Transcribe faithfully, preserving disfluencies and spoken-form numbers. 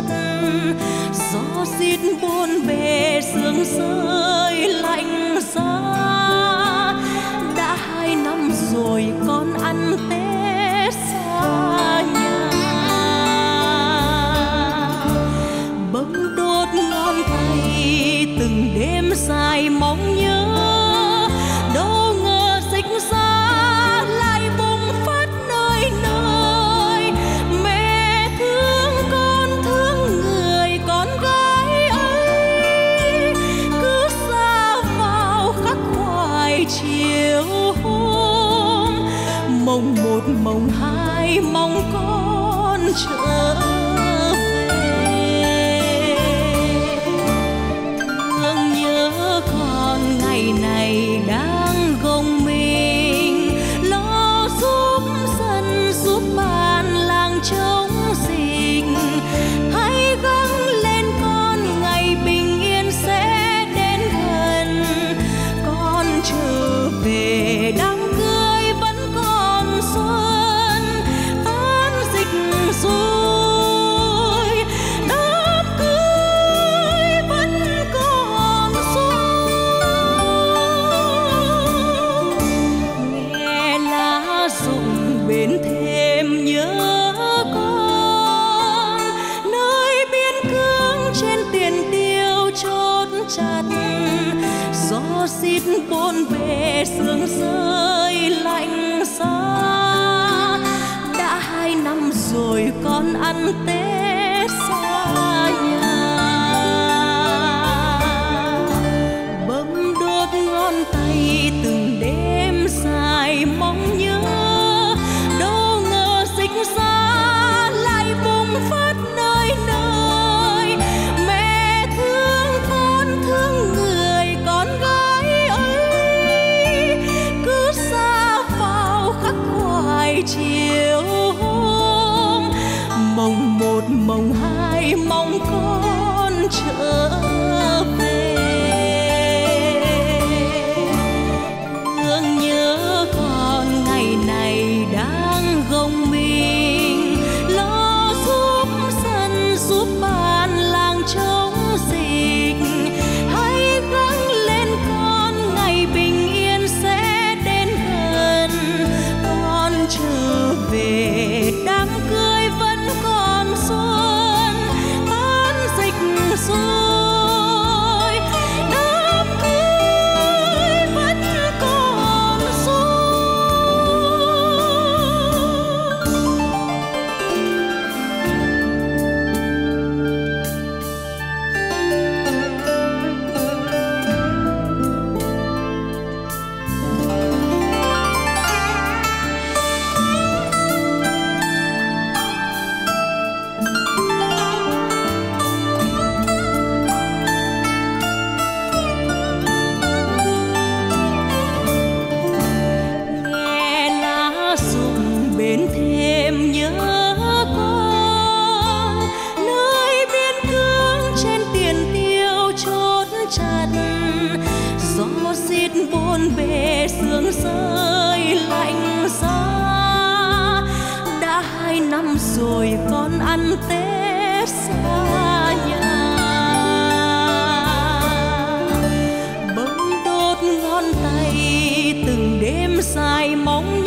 gió rít bốn bề sương rơi lạnh giá. Đã hai năm rồi con ăn Tết xa nhà, bấm đốt ngón tay từng đêm dài mong nhớ. Đâu ngờ dịch ra lại bùng phát nơi nơi. Mẹ thương con thương người con gái ấy, cứ xa vào khắc khoải chiều hôm. Mồng một mồng hai mong con trở này đang gồng mình lo giúp dân giúp bạn làng chống dịch. Hãy gắng lên con, ngày bình yên sẽ đến gần. Con trở về đám cưới vẫn còn xuân, tan dịch rồi đám cưới vẫn còn xuân. Bên thêm nhớ con, nơi biên cương trên tiền tiêu chốt chặt. Gió rít bốn bề sương rơi lạnh giá. Đã hai năm rồi con ăn Tết xa nhà, bấm đốt ngón tay từng đêm dài mong nhớ. Ra lại bùng phát nơi nơi. Mẹ thương con thương người con gái ấy, cứ xa vào khắc khoải chiều hôm. Mồng một mồng hai mong con trở về. Thương nhớ con ngày này đang gồng mình lo giúp dân giúp bạn làng chống dịch. Hãy gắng lên con, ngày bình yên sẽ đến gần. Con trở về đám cưới vẫn còn xuân, tan dịch rồi đám cưới vẫn còn xuân. Bên thêm nhớ con, nơi biên cương trên tiền tiêu chốt chặt. Gió rít bốn bề sương rơi lạnh giá. Đã hai năm rồi con ăn Tết xa nhà, bấm đốt ngón tay từng đêm dài mong